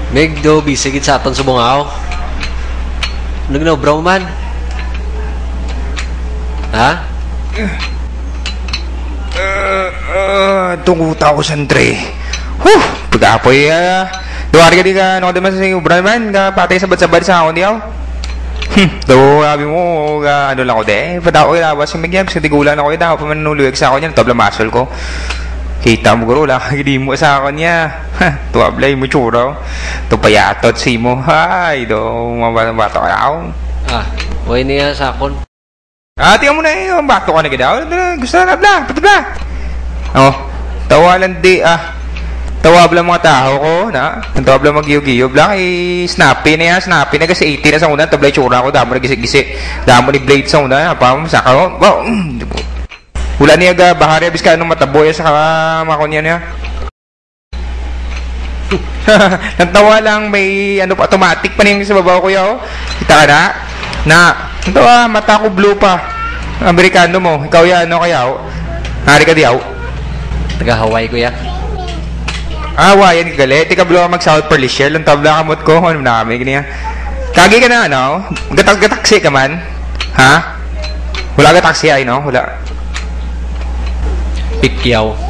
Meg do bisigit sa aton subungaw. Nagno bro man. Ha? Tunguta ko santre. Pag-apoy, duwari ka di ka, ano ka naman sa ubran man, patay sabat-sabat sa ako diyaw. Do, sabi mo, ano lang ko de, pata ko ilawas yung magyab, sa tigulan ako daw, pamanuluwag sa ako niya, tabla masol ko. Kita mo guro, lakagidi mo sa ako niya. Tuwablay mo tsura. Tupayatot si mo. Ay, do, mabato ka ako. Huwag niya sa akon. Tingnan mo na yun, bato ka na gadaw. Gusto na nabla, patabla. Tawalan di, tawabla mga tao ko, na? Tawabla mag-giyo-giyo. Bla, snappy na yan, snappy na kasi 80 na sa una, tablay tsura ko, damo na gisi-gisi. Damo ni blade sa una, saka ko, wala niya ga, bahari abis ka anong mataboy sa makonyan niya. Nantawa lang, may ano pa, automatic pa niya sa babaw ko yaw. Kita ka na? Nantawa, mata ko blue pa. Amerikano mo, ikaw yan, ano kaya? Hari ka diyaw? Taga Hawaii ko ya. Wayan ka gali. Tika blue mag-South Perlisier. Lang tabla kamot ko. Ano na kami, ganyan. Kagi ka na, ano? Gataksi ka man? Ha? Wala ka taksi ay, no? Wala. Pikyaw.